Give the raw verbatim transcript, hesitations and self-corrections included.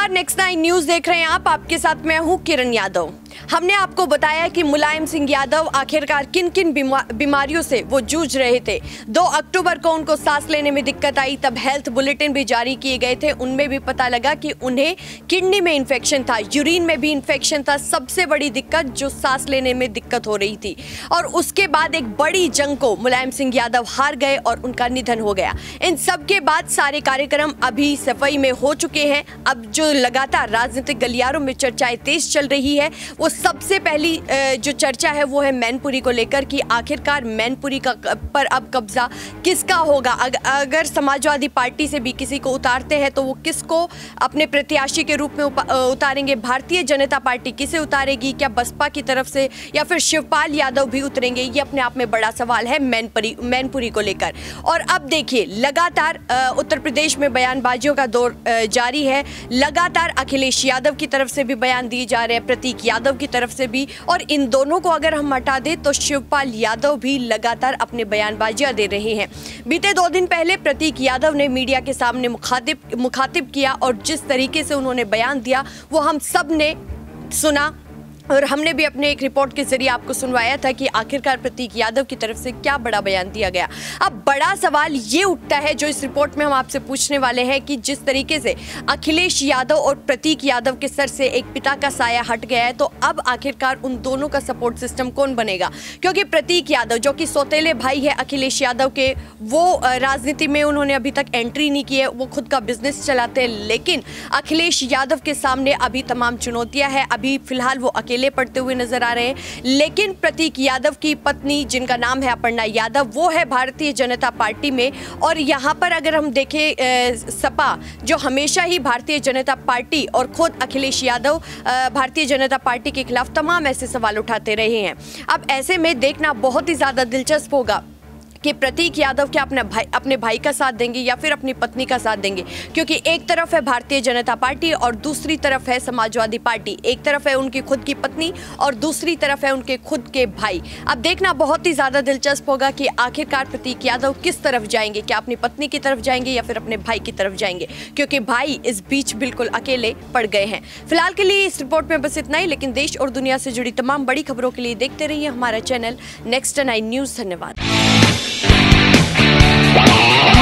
नमस्कार, next nine news देख रहे हैं आप। आपके साथ मैं हूं किरण यादव। हमने आपको बताया कि मुलायम सिंह यादव आखिरकार किन किन बीमारियों से वो जूझ रहे थे। दो अक्टूबर को उनको सांस लेने में दिक्कत आई, तब हेल्थ बुलेटिन भी जारी किए गए थे। उनमें भी पता लगा कि उन्हें किडनी में इन्फेक्शन था, यूरिन में भी इन्फेक्शन था। सबसे बड़ी दिक्कत जो सांस लेने में दिक्कत हो रही थी। और उसके बाद एक बड़ी जंग को मुलायम सिंह यादव हार गए और उनका निधन हो गया। इन सब के बाद सारे कार्यक्रम अभी सफाई में हो चुके हैं। अब जो लगातार राजनीतिक गलियारों में चर्चाएं तेज चल रही है, वो सबसे पहली जो चर्चा है वो है मैनपुरी को लेकर कि आखिरकार मैनपुरी का पर अब कब्जा किसका होगा। अगर समाजवादी पार्टी से भी किसी को उतारते हैं तो वो किसको अपने प्रत्याशी के रूप में उतारेंगे। भारतीय जनता पार्टी किसे उतारेगी, क्या बसपा की तरफ से या फिर शिवपाल यादव भी उतरेंगे, ये अपने आप में बड़ा सवाल है मैनपुरी मैनपुरी को लेकर। और अब देखिए, लगातार उत्तर प्रदेश में बयानबाजियों का दौर जारी है। लगातार अखिलेश यादव की तरफ से भी बयान दिए जा रहे हैं, प्रतीक यादव की तरफ से भी, और इन दोनों को अगर हम हटा दें तो शिवपाल यादव भी लगातार अपने बयानबाजियां दे रहे हैं। बीते दो दिन पहले प्रतीक यादव ने मीडिया के सामने मुखातिब मुखातिब किया और जिस तरीके से उन्होंने बयान दिया वो हम सब ने सुना और हमने भी अपने एक रिपोर्ट के जरिए आपको सुनवाया था कि आखिरकार प्रतीक यादव की तरफ से क्या बड़ा बयान दिया गया। अब बड़ा सवाल ये उठता है जो इस रिपोर्ट में हम आपसे पूछने वाले हैं कि जिस तरीके से अखिलेश यादव और प्रतीक यादव के सर से एक पिता का साया हट गया है, तो अब आखिरकार उन दोनों का सपोर्ट सिस्टम कौन बनेगा। क्योंकि प्रतीक यादव जो कि सौतेले भाई है अखिलेश यादव के, वो राजनीति में उन्होंने अभी तक एंट्री नहीं की है, वो खुद का बिजनेस चलाते हैं। लेकिन अखिलेश यादव के सामने अभी तमाम चुनौतियां हैं। अभी फिलहाल वो अकेले पड़ते हुए नजर आ रहे हैं। लेकिन प्रतीक यादव की पत्नी, जिनका नाम है अपर्णा यादव, वो है भारतीय जनता पार्टी में। और यहाँ पर अगर हम देखें, सपा जो हमेशा ही भारतीय जनता पार्टी और खुद अखिलेश यादव भारतीय जनता पार्टी के खिलाफ तमाम ऐसे सवाल उठाते रहे हैं। अब ऐसे में देखना बहुत ही ज्यादा दिलचस्प होगा कि प्रतीक यादव क्या अपने भाई अपने भाई का साथ देंगे या फिर अपनी पत्नी का साथ देंगे। क्योंकि एक तरफ है भारतीय जनता पार्टी और दूसरी तरफ है समाजवादी पार्टी। एक तरफ है उनकी खुद की पत्नी और दूसरी तरफ है उनके खुद के भाई। अब देखना बहुत ही ज़्यादा दिलचस्प होगा कि आखिरकार प्रतीक यादव किस तरफ जाएंगे, क्या अपनी पत्नी की तरफ जाएंगे या फिर अपने भाई की तरफ जाएंगे, क्योंकि भाई इस बीच बिल्कुल अकेले पड़ गए हैं। फिलहाल के लिए इस रिपोर्ट में बस इतना ही, लेकिन देश और दुनिया से जुड़ी तमाम बड़ी खबरों के लिए देखते रहिए हमारा चैनल नेक्स्ट नाइन न्यूज़। धन्यवाद।